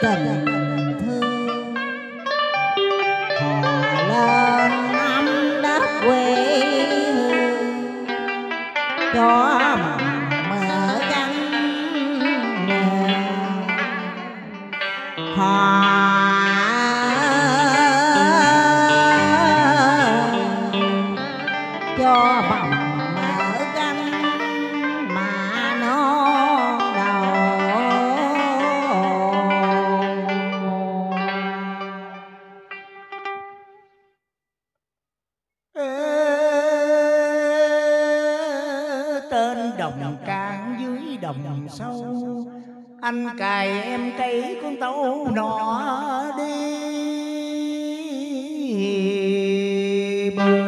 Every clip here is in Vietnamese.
tình thương họ lên ấm đất quê hương cho mở cánh họ cho bầm mở cánh mà nó đầu. Tên đồng cạn dưới đồng sâu, anh cài em cây con tấu nọ đi bờ.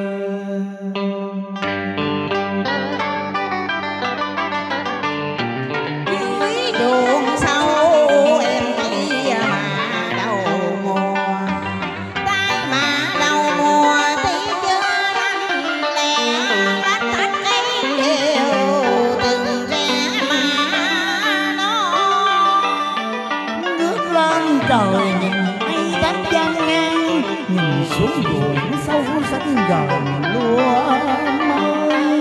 Dưới ruộng sâu em thấy mà đầu mùa, tay mà đầu mùa tí chưa lanh lẹ lách thách cây đều từng rẽ mà nó ngước lên trời nhìn mây đất gian ngang, nhìn xuống ruộng sâu xanh gòn lúa mới.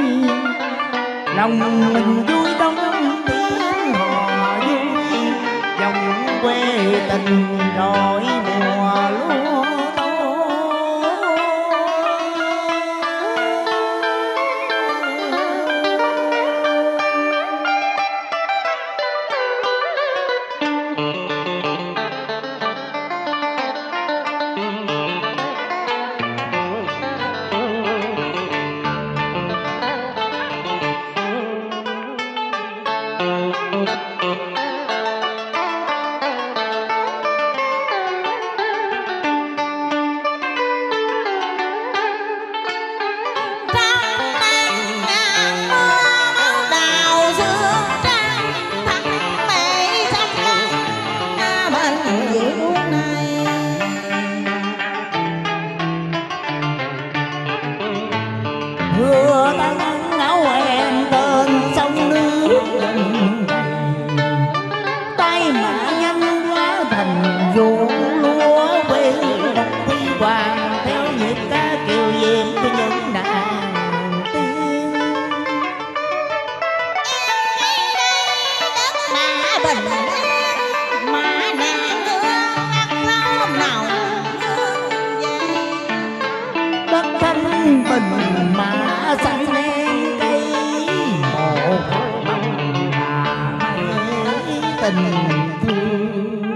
Lòng mình vui đông tiếng hò vui, dòng quê tình rồi mùa lúa vừa tăng áo em tên sông nước dần đầy, tay mà nhanh quá thành ruộng lúa quê đất Thi Hoàng theo nhịp ca kiều diễm của những nàng tiên. Đất mà bình mà nàng hương ngắt nào đất thanh bình mà xanh đen cây một bằng mà tình thương.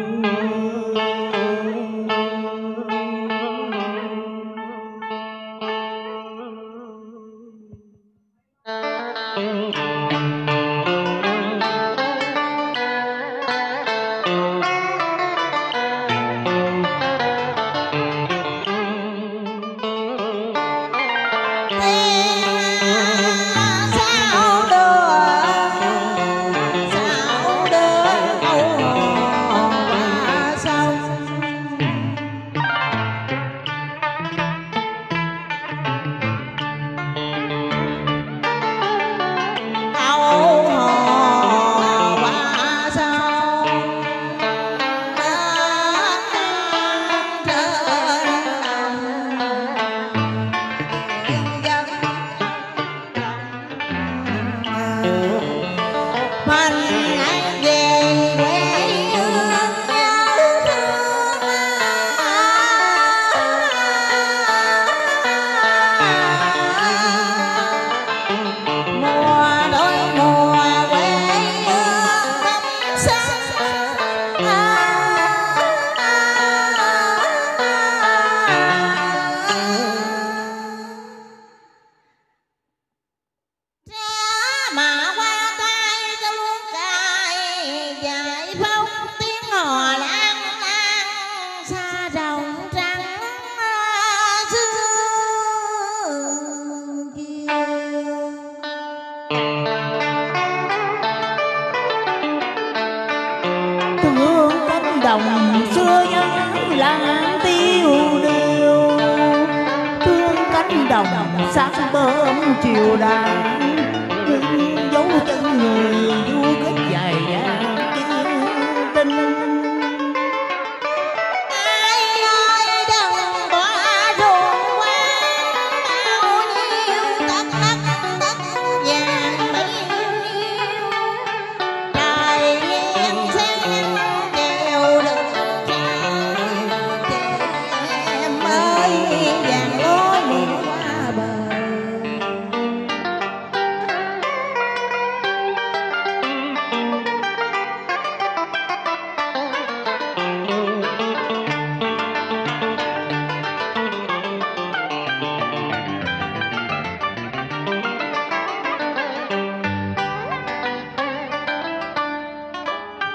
đồng xưa nhân lãng tiêu điều, thương cánh đồng sáng bơm chiều đàn, dấu chân người du kích dài dàng tinh.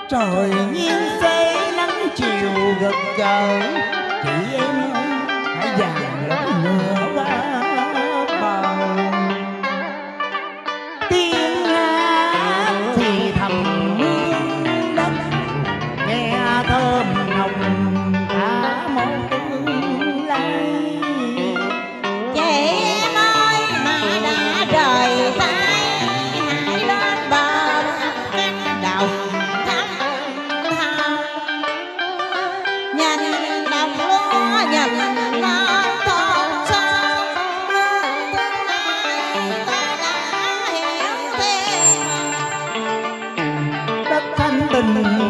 trời nhiên xế nắng chiều gật chợ, chị em hãy vàng lẫn nữa ba bầu. Tiếng hát thì thầm hương đất, nghe thơm nồng cả một tương lai. Chị em ơi mà đã rời tay, hãy lên bờ cánh đồng thăm thao, nhìn đồng lúa nhìn non thôn xóm, tương lai ta đã hiểu thêm. Đất thanh bình